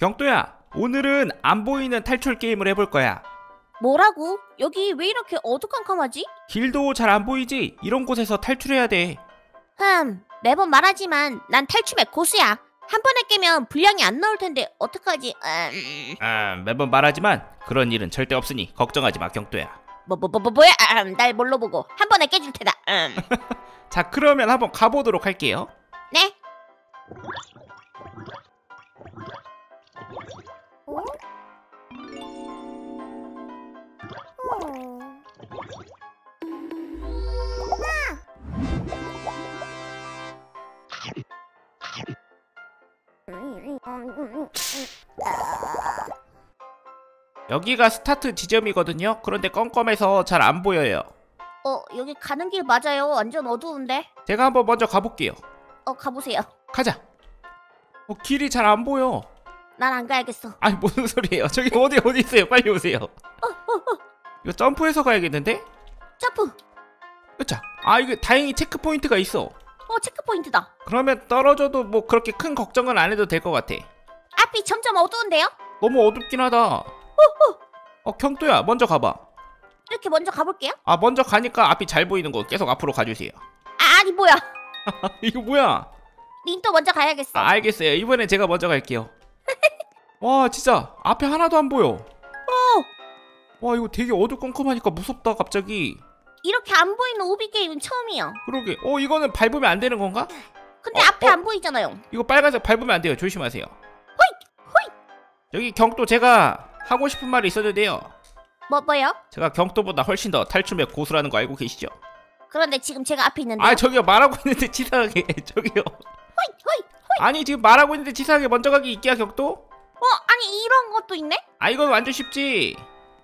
경도야, 오늘은 안 보이는 탈출 게임을 해볼 거야. 뭐라고? 여기 왜 이렇게 어두컴컴하지? 길도 잘 안 보이지? 이런 곳에서 탈출해야 돼. 매번 말하지만 난 탈출의 고수야. 한 번에 깨면 분량이 안 나올 텐데 어떡하지? 매번 말하지만 그런 일은 절대 없으니 걱정하지 마, 경도야. 뭐야? 날 뭘로 보고 한 번에 깨줄 테다. 자, 그러면 한번 가보도록 할게요. 네? 여기가 스타트 지점이거든요. 그런데 껌껌해서 잘 안 보여요. 여기 가는 길 맞아요. 완전 어두운데. 제가 한번 먼저 가볼게요. 가보세요. 가자. 길이 잘 안 보여. 난 안 가야겠어. 아니, 무슨 소리예요? 저기 어디 있어요? 빨리 오세요. 이거 점프해서 가야겠는데? 점프. 그쵸? 이거 다행히 체크포인트가 있어. 체크포인트다. 그러면 떨어져도 뭐 그렇게 큰 걱정은 안 해도 될 것 같아. 앞이 점점 어두운데요? 너무 어둡긴 하다. 경도야, 먼저 가봐. 이렇게 먼저 가볼게요. 먼저 가니까 앞이 잘 보이는 거 계속 앞으로 가주세요. 아니 뭐야? 이거 뭐야? 닌 또 먼저 가야겠어. 알겠어요. 이번엔 제가 먼저 갈게요. 와, 진짜 앞에 하나도 안 보여. 와, 이거 되게 어두컴컴하니까 무섭다, 갑자기. 이렇게 안 보이는 오비 게임은 처음이야. 그러게. 이거는 밟으면 안 되는 건가? 근데 앞에 안 보이잖아요. 이거 빨간색 밟으면 안 돼요. 조심하세요. 호이! 여기 경도, 제가 하고 싶은 말이 있었는데요. 뭐요? 제가 경도보다 훨씬 더 탈출맵 고수라는 거 알고 계시죠? 그런데 지금 제가 앞에 있는데요. 저기요, 말하고 있는데 치사하게. 저기요. 호이! 아니, 지금 말하고 있는데 치사하게 먼저 가기 있기야, 경도? 아니 이런 것도 있네? 이건 완전 쉽지.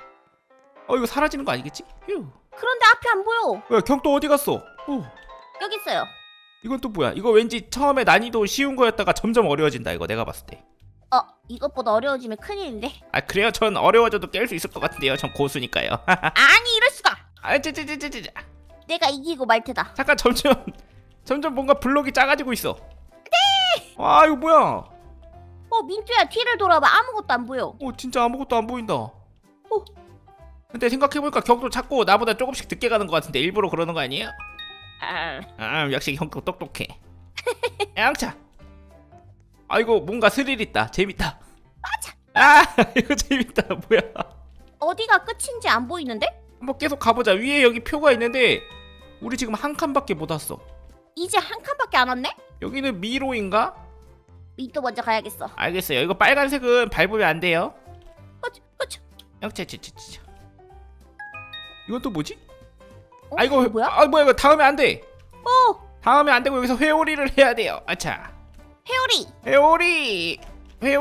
이거 사라지는 거 아니겠지? 휴. 그런데 앞이 안 보여. 왜, 경도 어디 갔어? 여기 있어요. 이건 또 뭐야? 이거 왠지 처음에 난이도 쉬운 거였다가 점점 어려워진다, 이거 내가 봤을 때. 이것보다 어려워지면 큰일인데. 그래요? 전 어려워져도 깰 수 있을 것 같은데요. 전 고수니까요. 아니 이럴 수가. 찌찌찌찌찌. 내가 이기고 말 테다. 잠깐, 점점 뭔가 블록이 작아지고 있어. 네. 와, 이거 뭐야? 민뚜야, 뒤를 돌아봐. 아무것도 안 보여. 진짜 아무것도 안 보인다. 근데 생각해보니까 경도 자꾸 나보다 조금씩 늦게 가는 것 같은데 일부러 그러는 거 아니에요? 역시 경도 똑똑해. 양차. 이거 뭔가 스릴 있다. 재밌다. 맞아. 이거 재밌다. 뭐야? 어디가 끝인지 안 보이는데? 한번 계속 가보자. 위에 여기 표가 있는데 우리 지금 한 칸밖에 못 왔어. 이제 한 칸밖에 안 왔네? 여기는 미로인가? 민또 먼저 가야겠어. 알겠어요. 이거 빨간색은 밟으면 안 돼요. 양차. 이건 또 뭐지? 이거 뭐야? 뭐야, 이거 닿으면 안 돼. 닿으면 안 되고 여기서 회오리를 해야 돼요. 아차. 회오리.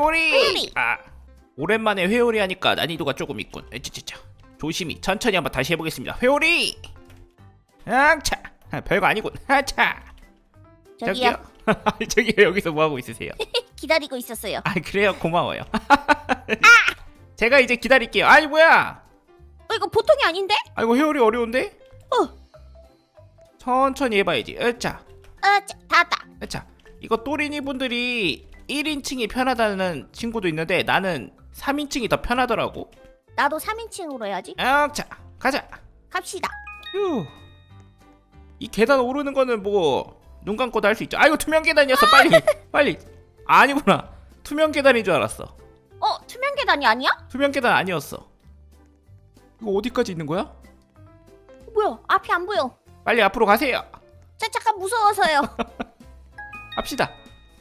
오랜만에 회오리 하니까 난이도가 조금 있군. 조심히 천천히 한번 다시 해보겠습니다. 회오리. 차. 별거 아니군. 아차. 저기요. 저기요, 여기서 뭐 하고 있으세요? 기다리고 있었어요. 그래요? 고마워요. 제가 이제 기다릴게요. 뭐야? 이거 보통이 아닌데? 이거 회오리 어려운데? 천천히 해봐야지. 자, 다 왔다. 자, 이거 또리니 분들이 1인칭이 편하다는 친구도 있는데 나는 3인칭이 더 편하더라고. 나도 3인칭으로 해야지. 자, 가자. 갑시다. 휴. 이 계단 오르는 거는 뭐 눈 감고도 할 수 있죠. 이거 투명 계단이었어. 빨리. 아니구나. 투명 계단인 줄 알았어. 투명 계단이 아니야? 투명 계단 아니었어. 이거 어디까지 있는 거야? 뭐야? 앞이 안 보여. 빨리 앞으로 가세요. 잠깐 무서워서요. 갑시다.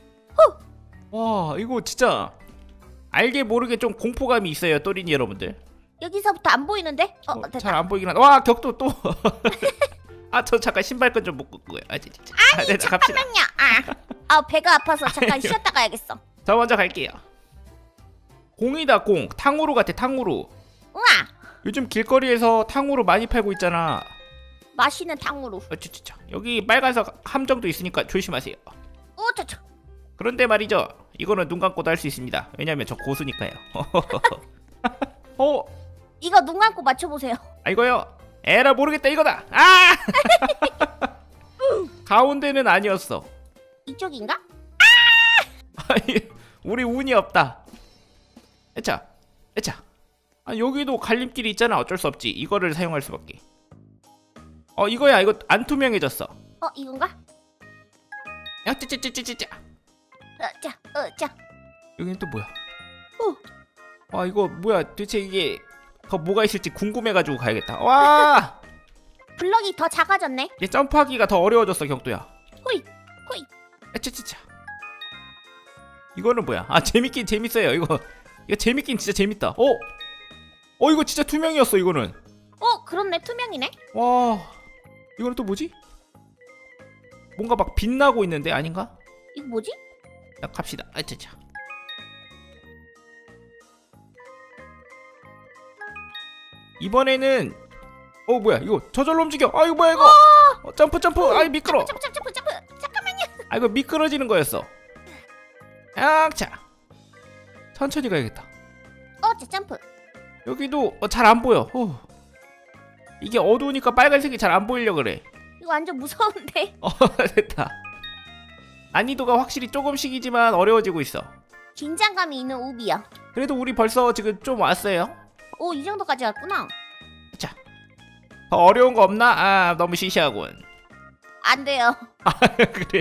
와, 이거 진짜 알게 모르게 좀 공포감이 있어요, 또린이 여러분들. 여기서부터 안 보이는데? 됐다. 잘 안 보이긴 한데. 와, 격도 또. 저 잠깐 신발끈 좀 묶고. 잠깐만요. 배가 아파서 잠깐 쉬었다 가야겠어. 저 먼저 갈게요. 공이다, 공. 탕후루 같아, 탕후루. 우와. 요즘 길거리에서 탕후루 많이 팔고 있잖아. 맛있는 탕후루. 여기 빨간색 함정도 있으니까 조심하세요. 그런데 말이죠, 이거는 눈 감고도 할 수 있습니다. 왜냐면 저 고수니까요. 이거 눈 감고 맞춰보세요. 이거요? 에라, 모르겠다. 이거다. 가운데는 아니었어. 이쪽인가? 우리 운이 없다. 에차 에차. 아 여기도 갈림길이 있잖아. 어쩔 수 없지. 이거를 사용할 수밖에. 이거야. 이거 안 투명해졌어. 이건가? 야 찌찌찌찌찌. 자. 여기는 또 뭐야? 아 이거 뭐야? 도대체 이게 더 뭐가 있을지 궁금해가지고 가야겠다. 와! 블럭이 더 작아졌네. 얘 점프하기가 더 어려워졌어 격도야. 호이. 에치치차. 이거는 뭐야? 아 재밌긴 재밌어요. 이거 재밌긴 진짜 재밌다. 이거 진짜 투명이었어 이거는. 그렇네. 투명이네. 와. 이거는 또 뭐지? 뭔가 막 빛나고 있는데 아닌가? 이거 뭐지? 자 갑시다. 에치차. 이번에는 뭐야 이거 저절로 움직여. 이거 뭐야 이거. 점프. 아이 미끄러. 점프. 잠깐만요. 이거 미끄러지는 거였어. 자 천천히 가야겠다. 자 점프. 여기도 잘 안 보여. 이게 어두우니까 빨간색이 잘 안 보이려 그래. 이거 완전 무서운데. 됐다. 난이도가 확실히 조금씩이지만 어려워지고 있어. 긴장감이 있는 우비야. 그래도 우리 벌써 지금 좀 왔어요. 이 정도까지 왔구나. 자, 더 어려운 거 없나? 너무 시시하군. 안 돼요. 그래요?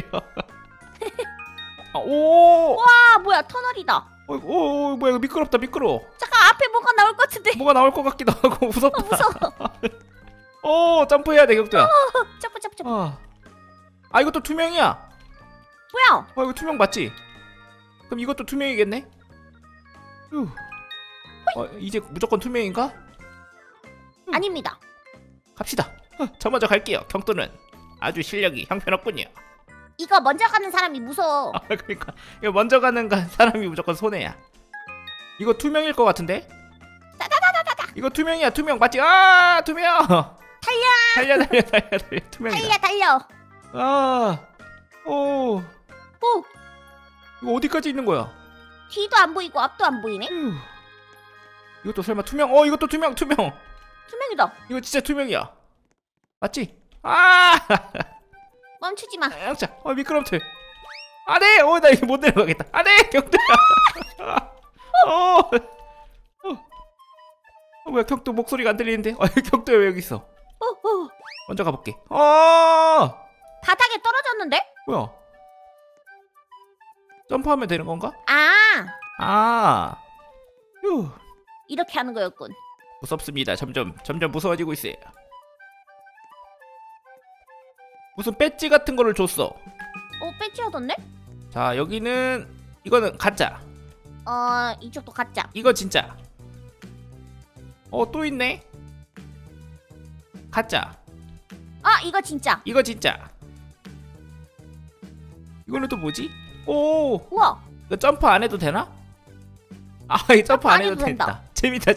오! 와 뭐야 터널이다. 뭐야 이거 미끄럽다 미끄러워. 잠깐 앞에 뭐가 나올 것 같은데. 뭐가 나올 것 같기도 하고 무섭다. 무서워. 점프해야 돼 격도야. 점프. 이것도 투명이야. 뭐야? 이거 투명 맞지? 그럼 이것도 투명이겠네? 이제 무조건 투명인가? 아닙니다. 갑시다. 저 먼저 갈게요. 경도는 아주 실력이 형편없군요. 이거 먼저 가는 사람이 무서워. 그러니까 이거 먼저 가는 사람이 무조건 손해야. 이거 투명일 것 같은데? 이거 투명이야. 투명 맞지? 투명. 달려. 투명이다. 달려. 이거 어디까지 있는 거야? 뒤도 안 보이고 앞도 안 보이네. 이것도 설마 투명? 이것도 투명. 투명이다. 이거 진짜 투명이야. 맞지? 멈추지 마. 자, 미끄럼틀. 네. 나 이거 못 내려가겠다. 네. 경도야. 뭐야 경도 목소리가 안 들리는데? 경도야 왜 여기 있어? 먼저 가볼게. 바닥에 떨어졌는데? 뭐야? 점프하면 되는 건가? 휴. 이렇게 하는 거였군. 무섭습니다. 점점 무서워지고 있어요. 무슨 배지 같은 거를 줬어. 배지 얻었네? 자 여기는 이거는 가짜. 이쪽도 가짜. 이거 진짜. 또 있네. 가짜. 이거 진짜. 이거 진짜. 이거는 또 뭐지? 우와. 이거 점프 안 해도 되나? 이 점프 안 해도 된다. 재밌다.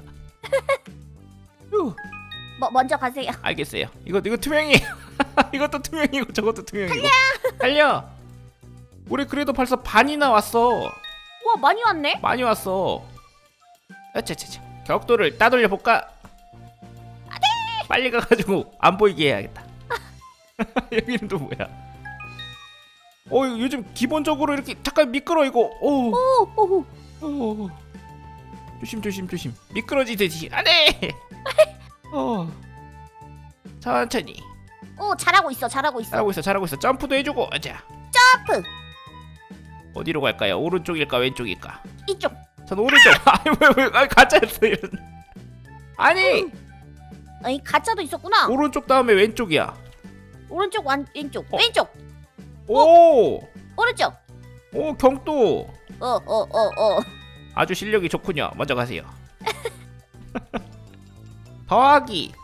먼저 가세요. 알겠어요. 이거 투명이에요. 이것도 투명이고 저것도 투명이고. 달려. 우리 그래도 벌써 반이나 왔어. 우와 많이 왔네. 많이 왔어. 차차차. 격도를 따돌려 볼까? 네. 빨리 가가지고 안 보이게 해야겠다. 여기는 또 뭐야? 요즘 기본적으로 이렇게 잠깐 미끄러 이거. 조심. 미끄러지듯이. 네. 천천히. 잘하고 있어. 잘하고 있어. 점프도 해주고. 자. 점프. 어디로 갈까요? 오른쪽일까 왼쪽일까? 이쪽. 전 오른쪽. 왜 가짜였어 이런. 아니. 가짜도 있었구나. 오른쪽 다음에 왼쪽이야. 오른쪽 왼쪽. 왼쪽. 오른쪽. 경도. 아주 실력이 좋군요. 먼저 가세요. 더하기.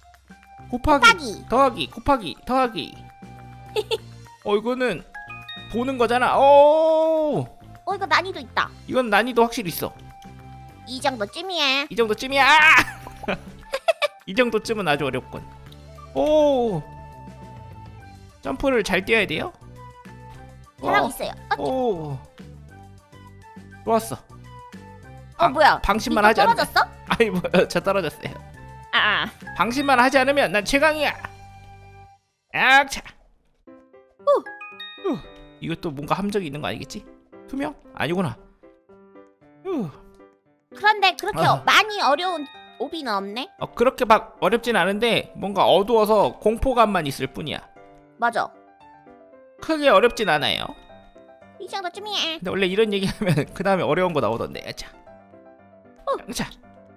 곱하기. 곱하기. 더하기. 이거는 보는 거잖아. 이거 난이도 있다. 이건 난이도 확실히 있어. 이 정도쯤이야. 이 정도쯤이야. 이 정도쯤은 아주 어렵군. 점프를 잘 뛰어야 돼요. 잘하고 있어요. 좋았어. 뭐야? 방심만 이거 하지 않으면. 떨어졌어? 저 떨어졌어요. 방심만 하지 않으면 난 최강이야. 자. 이것도 뭔가 함정이 있는 거 아니겠지? 투명? 아니구나. 그런데 그렇게 많이 어려운 오비는 없네. 그렇게 막 어렵진 않은데 뭔가 어두워서 공포감만 있을 뿐이야. 맞아. 크게 어렵진 않아요. 이 정도쯤이야. 근데 원래 이런 얘기하면 그 다음에 어려운 거 나오던데. 자, 자,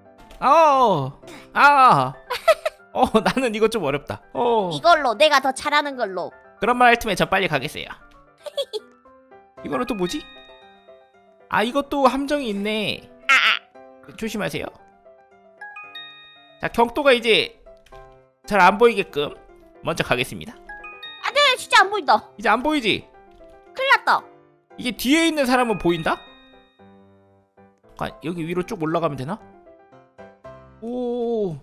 나는 이거 좀 어렵다. 이걸로 내가 더 잘하는 걸로. 그런 말 할 틈에 저 빨리 가겠어요. 이거는 또 뭐지? 이것도 함정이 있네. 조심하세요. 자, 경도가 이제 잘 안 보이게끔 먼저 가겠습니다. 안돼, 진짜 안 보인다. 이제 안 보이지? 큰일 났다. 이게 뒤에 있는 사람은 보인다? 여기 위로 쭉 올라가면 되나? 오.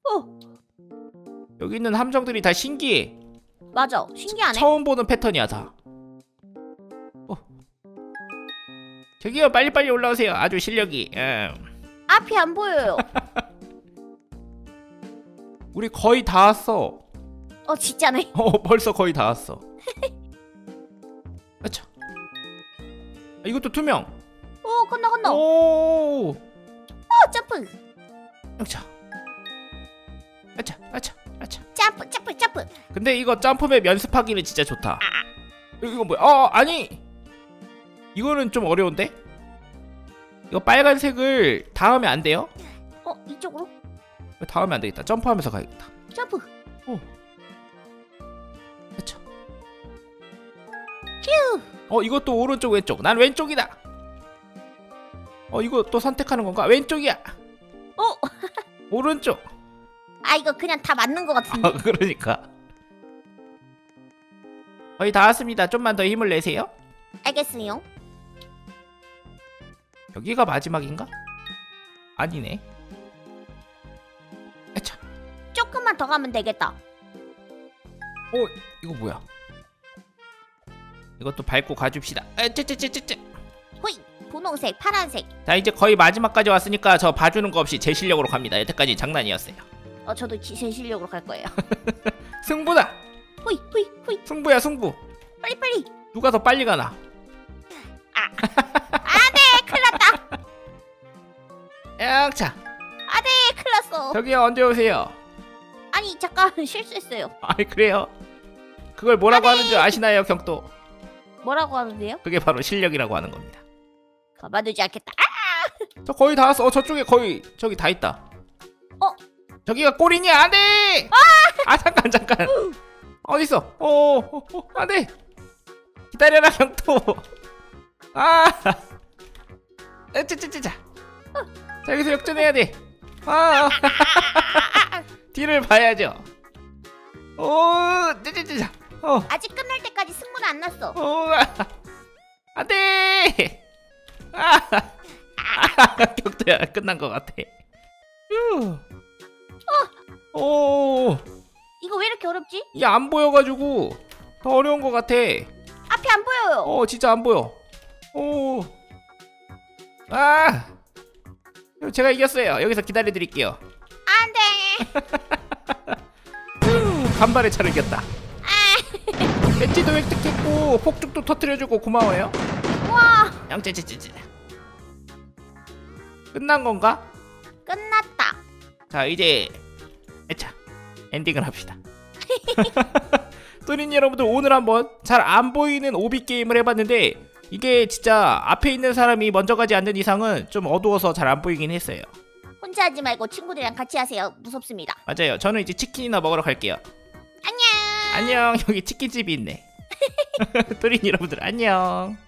여기 있는 함정들이 다 신기해. 맞아, 신기하네. 처음 보는 패턴이야 다. 저기요, 빨리빨리 올라오세요. 아주 실력이. 앞이 안 보여요. 우리 거의 다 왔어. 진짜네. 벌써 거의 다 왔어. 아차. 이것도 투명. 건너. 오. 점프. 아차. 점프. 근데 이거 점프맵 연습하기는 진짜 좋다. 이거 뭐야? 아니. 이거는 좀 어려운데? 이거 빨간색을 닿으면 안 돼요? 이쪽으로? 닿으면 안 되겠다. 점프하면서 가야겠다. 점프. 그쵸. 휴. 이것도 오른쪽 왼쪽. 난 왼쪽이다. 이거 또 선택하는 건가? 왼쪽이야. 오른쪽. 이거 그냥 다 맞는 것 같은데. 그러니까. 거의 다 왔습니다. 좀만 더 힘을 내세요. 알겠어요. 여기가 마지막인가? 아니네. 아차. 조금만 더 가면 되겠다. 이거 뭐야? 이것도 밟고 가줍시다. 쯔쯔쯔쯔쯔. 호이. 분홍색, 파란색. 자, 이제 거의 마지막까지 왔으니까 저 봐주는 거 없이 제 실력으로 갑니다. 여태까지 장난이었어요. 저도 제 실력으로 갈 거예요. 승부다. 호이. 승부야, 승부. 빨리. 누가 더 빨리 가나? 네, 큰일 났다. 양차. 네, 큰일 났어. 저기요, 언제 오세요? 아니, 잠깐 실수했어요. 그래요? 그걸 뭐라고 하는 줄 아시나요, 경도? 뭐라고 하는데요? 그게 바로 실력이라고 하는 겁니다. 가만두지 않겠다. 저 거의 다 왔어. 저쪽에 거의 저기 다 있다. 저기가 골이냐? 안돼. 잠깐. 어딨어? 안돼. 기다려라, 경도. 찌찌찌자. 자, 여기서 역전해야 돼. 뒤를 봐야죠. 찌찌찌자. 아직 끝날 때까지 승부는 안 났어. 안돼. 격도야, 끝난 것 같아. 이거 왜 이렇게 어렵지? 이게 안 보여가지고 더 어려운 것 같아. 앞이 안 보여요. 진짜 안 보여. 제가 이겼어요. 여기서 기다려드릴게요. 안돼. 간발의 차를 이겼다. 배지도 획득했고 폭죽도 터뜨려주고 고마워요. 와. 양찌찌찌찌. 끝난 건가? 끝났다. 자, 이제 엔딩을 합시다. 또린 여러분들, 오늘 한번 잘 안 보이는 오비 게임을 해봤는데 이게 진짜 앞에 있는 사람이 먼저 가지 않는 이상은 좀 어두워서 잘 안 보이긴 했어요. 혼자 하지 말고 친구들이랑 같이 하세요. 무섭습니다. 맞아요. 저는 이제 치킨이나 먹으러 갈게요. 안녕. 안녕. 여기 치킨집이 있네. 또린 여러분들, 안녕.